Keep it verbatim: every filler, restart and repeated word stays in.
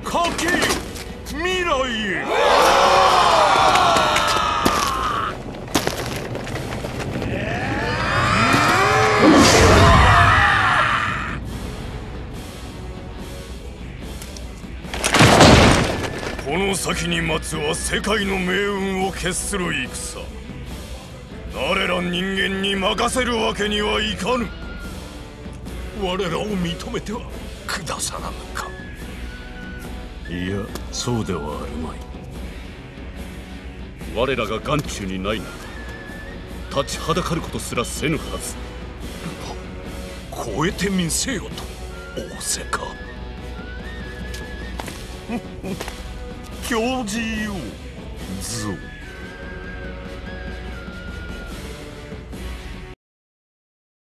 かけよ未来へ。この先に待つは世界の命運を決する戦。我ら人間に任せるわけにはいかぬ。 我らを認めてはくださらぬか。 いや、そうではあるまい。 我らが眼中にないなら立ちはだかることすらせぬはず。 超えてみせよと仰せか。 教示よ、ゾウ。